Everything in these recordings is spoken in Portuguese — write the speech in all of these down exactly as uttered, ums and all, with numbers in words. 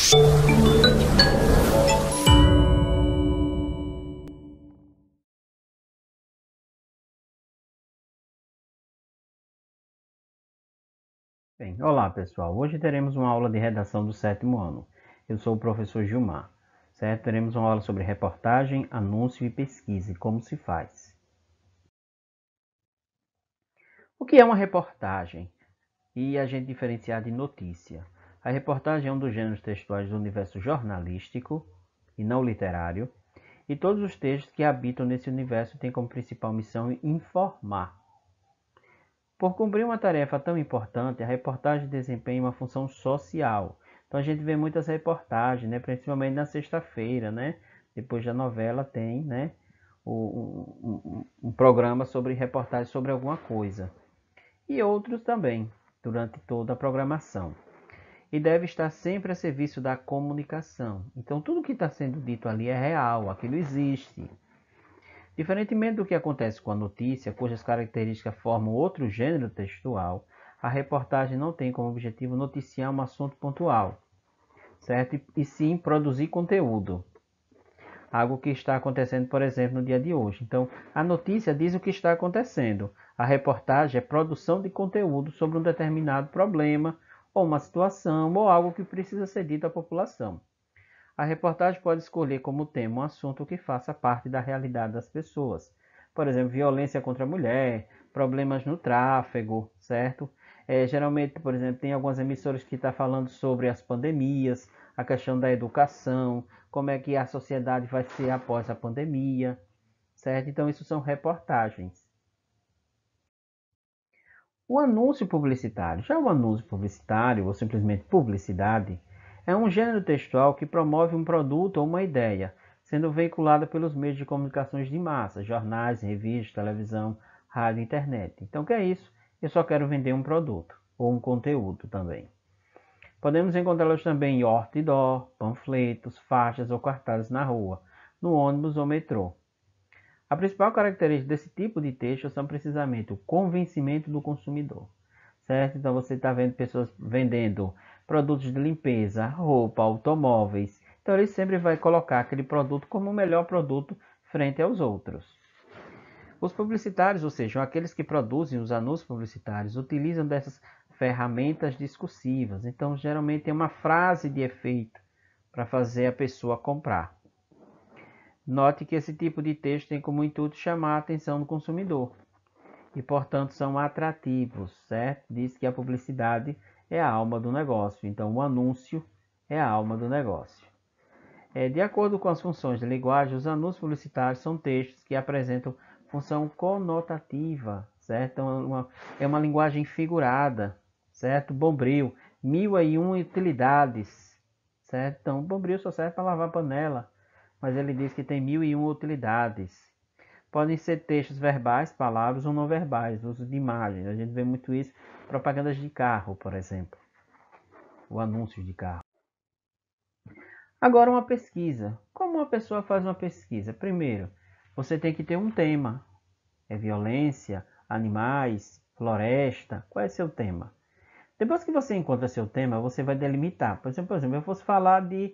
Bem, olá pessoal, hoje teremos uma aula de redação do sétimo ano. Eu sou o professor Gilmar, certo? Teremos uma aula sobre reportagem, anúncio e pesquisa e como se faz. O que é uma reportagem? E a gente diferenciar de notícia. A reportagem é um dos gêneros textuais do universo jornalístico e não literário, e todos os textos que habitam nesse universo têm como principal missão informar. Por cumprir uma tarefa tão importante, a reportagem desempenha uma função social. Então a gente vê muitas reportagens, né? Principalmente na sexta-feira, né? Depois da novela tem, né? Um, um, um programa sobre reportagem sobre alguma coisa. E outros também, durante toda a programação. E deve estar sempre a serviço da comunicação. Então tudo que está sendo dito ali é real, aquilo existe. Diferentemente do que acontece com a notícia, cujas características formam outro gênero textual, a reportagem não tem como objetivo noticiar um assunto pontual, certo? E sim produzir conteúdo. Algo que está acontecendo, por exemplo, no dia de hoje. Então, a notícia diz o que está acontecendo. A reportagem é produção de conteúdo sobre um determinado problema, ou uma situação, ou algo que precisa ser dito à população. A reportagem pode escolher como tema um assunto que faça parte da realidade das pessoas. Por exemplo, violência contra a mulher, problemas no tráfego, certo? É, geralmente, por exemplo, tem algumas emissoras que estão falando sobre as pandemias, a questão da educação, como é que a sociedade vai ser após a pandemia, certo? Então, isso são reportagens. O anúncio publicitário. Já o anúncio publicitário, ou simplesmente publicidade, é um gênero textual que promove um produto ou uma ideia, sendo veiculada pelos meios de comunicações de massa, jornais, revistas, televisão, rádio e internet. Então, o que é isso? Eu só quero vender um produto, ou um conteúdo também. Podemos encontrá-los também em outdoor, panfletos, faixas ou cartazes na rua, no ônibus ou metrô. A principal característica desse tipo de texto são precisamente o convencimento do consumidor, certo? Então você está vendo pessoas vendendo produtos de limpeza, roupa, automóveis. Então ele sempre vai colocar aquele produto como o melhor produto frente aos outros. Os publicitários, ou seja, aqueles que produzem os anúncios publicitários, utilizam dessas ferramentas discursivas. Então geralmente tem uma frase de efeito para fazer a pessoa comprar. Note que esse tipo de texto tem como intuito chamar a atenção do consumidor e, portanto, são atrativos, certo? Diz que a publicidade é a alma do negócio, então o anúncio é a alma do negócio. É, de acordo com as funções de linguagem, os anúncios publicitários são textos que apresentam função conotativa, certo? Então, é uma, é uma linguagem figurada, certo? Bombril, mil e uma utilidades, certo? Então, bombril só serve para lavar panela, mas ele diz que tem mil e uma utilidades. Podem ser textos verbais, palavras ou não verbais, uso de imagens. A gente vê muito isso em propagandas de carro, por exemplo, o anúncio de carro. Agora, uma pesquisa. Como uma pessoa faz uma pesquisa? Primeiro, você tem que ter um tema. É violência, animais, floresta. Qual é seu tema? Depois que você encontra seu tema, você vai delimitar. Por exemplo, por exemplo eu fosse falar de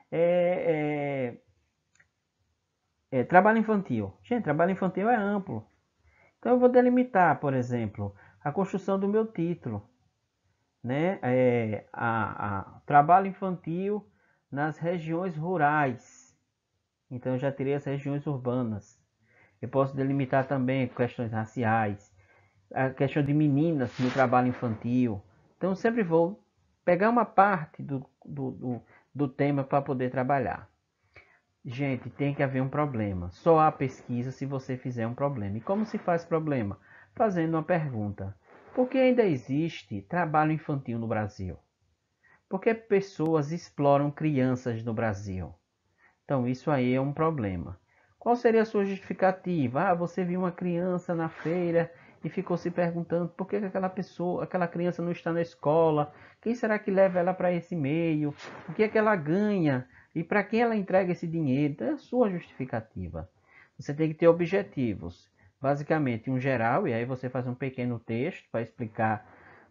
é, é, é, trabalho infantil. Gente, trabalho infantil é amplo. Então eu vou delimitar, por exemplo, a construção do meu título, né? É, a, a, trabalho infantil nas regiões rurais. Então eu já terei as regiões urbanas. Eu posso delimitar também questões raciais, a questão de meninas no trabalho infantil. Então eu sempre vou pegar uma parte do, do, do, do tema para poder trabalhar. Gente, tem que haver um problema. Só há pesquisa se você fizer um problema. E como se faz problema? Fazendo uma pergunta. Por que ainda existe trabalho infantil no Brasil? Por que pessoas exploram crianças no Brasil? Então, isso aí é um problema. Qual seria a sua justificativa? Ah, você viu uma criança na feira e ficou se perguntando por que aquela pessoa, aquela criança não está na escola? Quem será que leva ela para esse meio? O que é que ela ganha? E para quem ela entrega esse dinheiro? Então, é a sua justificativa. Você tem que ter objetivos. Basicamente, um geral, e aí você faz um pequeno texto para explicar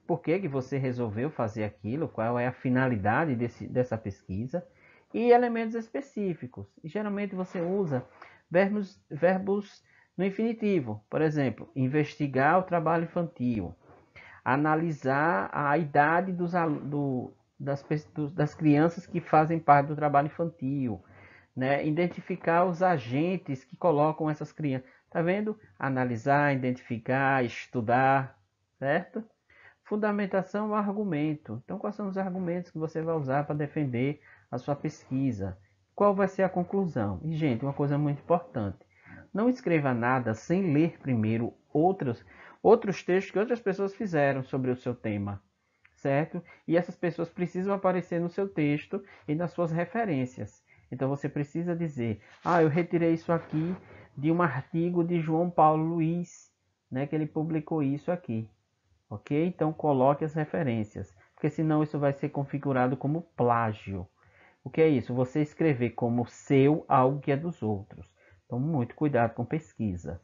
por que, que você resolveu fazer aquilo, qual é a finalidade desse, dessa pesquisa, e elementos específicos. E, geralmente você usa verbos, verbos no infinitivo. Por exemplo, investigar o trabalho infantil, analisar a idade dos, do, das, das crianças que fazem parte do trabalho infantil, né? Identificar os agentes que colocam essas crianças. Tá vendo? Analisar, identificar, estudar, certo? Fundamentação ou argumento. Então, quais são os argumentos que você vai usar para defender a sua pesquisa? Qual vai ser a conclusão? E, gente, uma coisa muito importante. Não escreva nada sem ler primeiro outros, outros textos que outras pessoas fizeram sobre o seu tema, certo? E essas pessoas precisam aparecer no seu texto e nas suas referências. Então, você precisa dizer, ah, eu retirei isso aqui de um artigo de João Paulo Luiz, né, que ele publicou isso aqui. Ok? Então, coloque as referências, porque senão isso vai ser configurado como plágio. O que é isso? Você escrever como seu algo que é dos outros. Então, muito cuidado com pesquisa.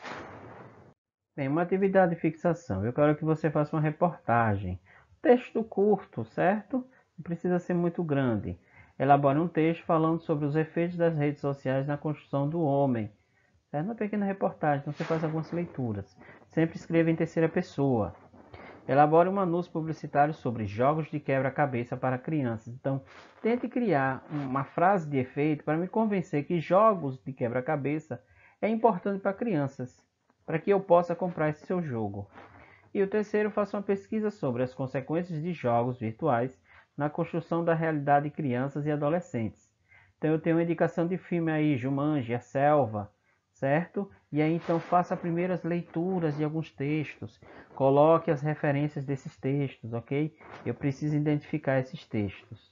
Bem, uma atividade de fixação. Eu quero que você faça uma reportagem. Texto curto, certo? Não precisa ser muito grande. Elabore um texto falando sobre os efeitos das redes sociais na construção do homem. É uma pequena reportagem, então você faz algumas leituras. Sempre escreva em terceira pessoa. Elabore um anúncio publicitário sobre jogos de quebra-cabeça para crianças. Então, tente criar uma frase de efeito para me convencer que jogos de quebra-cabeça é importante para crianças, para que eu possa comprar esse seu jogo. E o terceiro, faça uma pesquisa sobre as consequências de jogos virtuais na construção da realidade de crianças e adolescentes. Então, eu tenho uma indicação de filme aí, Jumanji, A Selva, certo? E aí então faça primeiras leituras de alguns textos, coloque as referências desses textos, ok? Eu preciso identificar esses textos.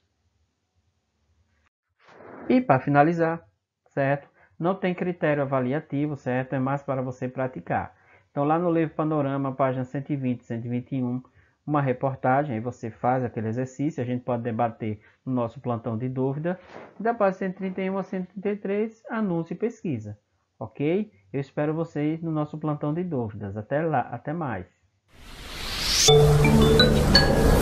E para finalizar, certo? Não tem critério avaliativo, certo? É mais para você praticar. Então lá no livro Panorama, página cento e vinte, cento e vinte e um, uma reportagem, aí você faz aquele exercício, a gente pode debater no nosso plantão de dúvida. Da página cento e trinta e um a cento e trinta e três, anúncio e pesquisa. Ok? Eu espero vocês no nosso plantão de dúvidas. Até lá, até mais.